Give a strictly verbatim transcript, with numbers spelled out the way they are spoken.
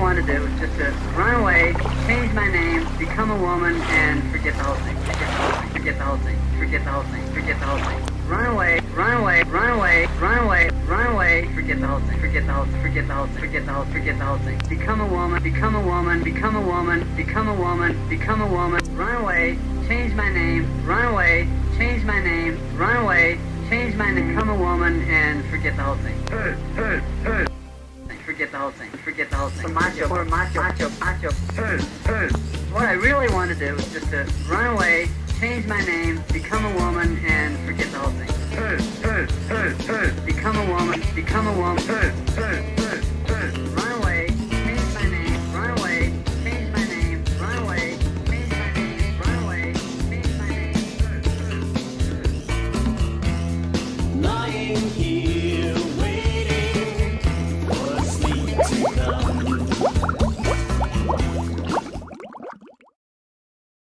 want to do is just to run away, change my name, become a woman, and forget the whole thing. Forget the whole thing. Forget the whole thing. Forget the whole thing. Forget the whole thing. Run away, run away, run away, run away, run away. Forget the whole thing. Forget the whole thing. Forget the whole thing. Forget the whole. Forget the whole thing. Become a woman. Become a woman. Become a woman. Become a woman. Become a woman. Run away. Change my name. Run away. Change my name. Run away. Change my name. Become a woman and forget the whole thing. Forget the whole thing. Forget the whole thing. Macho or macho, macho, macho. What I really want to do is just to run away, change my name, become a woman, and forget the whole thing. Become a woman. Become a woman.